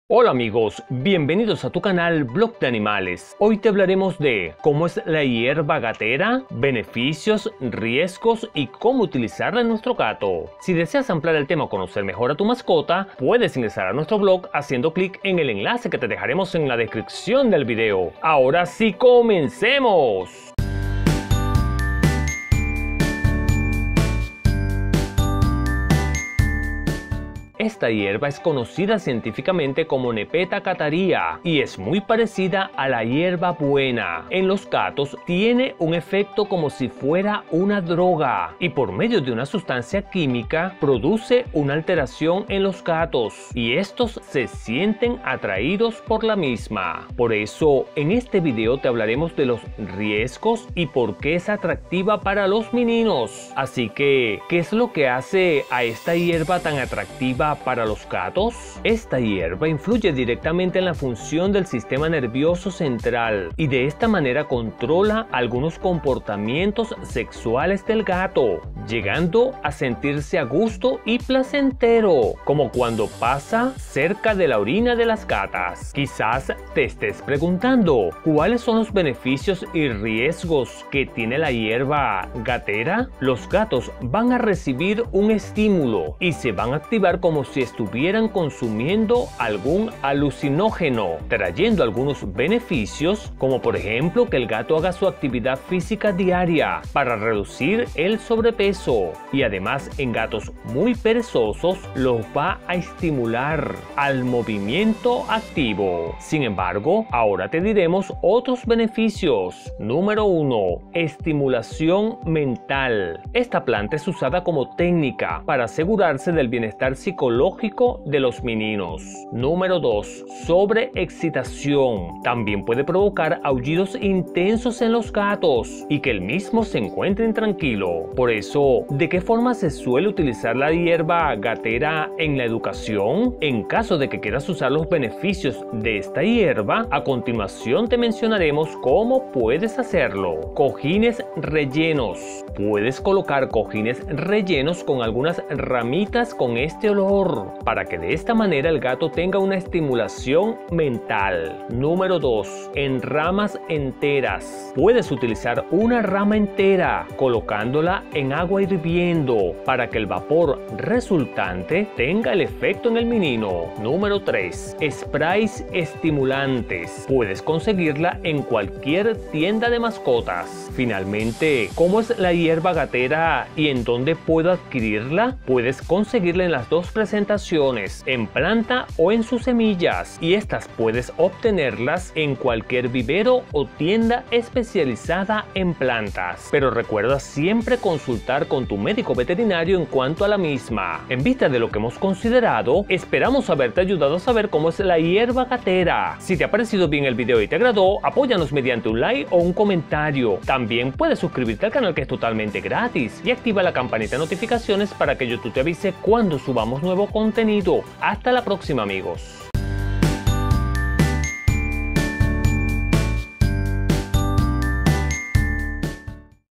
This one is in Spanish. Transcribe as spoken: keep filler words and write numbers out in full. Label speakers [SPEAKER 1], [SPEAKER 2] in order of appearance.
[SPEAKER 1] Hola amigos, bienvenidos a tu canal Blog de Animales. Hoy te hablaremos de cómo es la hierba gatera, beneficios, riesgos y cómo utilizarla en nuestro gato. Si deseas ampliar el tema o conocer mejor a tu mascota, puedes ingresar a nuestro blog haciendo clic en el enlace que te dejaremos en la descripción del video. Ahora sí, comencemos. Esta hierba es conocida científicamente como Nepeta cataria y es muy parecida a la hierba buena. En los gatos tiene un efecto como si fuera una droga y por medio de una sustancia química produce una alteración en los gatos y estos se sienten atraídos por la misma. Por eso en este video te hablaremos de los riesgos y por qué es atractiva para los meninos. Así que, ¿qué es lo que hace a esta hierba tan atractiva para los gatos? Esta hierba influye directamente en la función del sistema nervioso central y de esta manera controla algunos comportamientos sexuales del gato, llegando a sentirse a gusto y placentero, como cuando pasa cerca de la orina de las gatas. Quizás te estés preguntando, ¿cuáles son los beneficios y riesgos que tiene la hierba gatera? Los gatos van a recibir un estímulo y se van a activar como si estuvieran consumiendo algún alucinógeno, trayendo algunos beneficios, como por ejemplo que el gato haga su actividad física diaria para reducir el sobrepeso, y además en gatos muy perezosos los va a estimular al movimiento activo. Sin embargo, ahora te diremos otros beneficios. Número uno. Estimulación mental. Esta planta es usada como técnica para asegurarse del bienestar psicológico de los meninos. Número dos. Sobreexcitación. También puede provocar aullidos intensos en los gatos y que el mismo se encuentre intranquilo. Por eso, ¿de qué forma se suele utilizar la hierba gatera en la educación? En caso de que quieras usar los beneficios de esta hierba, a continuación te mencionaremos cómo puedes hacerlo. Cojines rellenos. Puedes colocar cojines rellenos con algunas ramitas con este olor, para que de esta manera el gato tenga una estimulación mental. Número dos. En ramas enteras. Puedes utilizar una rama entera colocándola en agua hirviendo para que el vapor resultante tenga el efecto en el menino. Número tres. Sprays estimulantes. Puedes conseguirla en cualquier tienda de mascotas. Finalmente, ¿cómo es la hierba gatera y en dónde puedo adquirirla? Puedes conseguirla en las dos presentaciones, en planta o en sus semillas, y estas puedes obtenerlas en cualquier vivero o tienda especializada en plantas. Pero recuerda siempre consultar con tu médico veterinario en cuanto a la misma. En vista de lo que hemos considerado, esperamos haberte ayudado a saber cómo es la hierba gatera. Si te ha parecido bien el video y te agradó, apóyanos mediante un like o un comentario. También puedes suscribirte al canal, que es totalmente gratis, y activa la campanita de notificaciones para que YouTube te avise cuando subamos nuevo contenido. Hasta la próxima, amigos.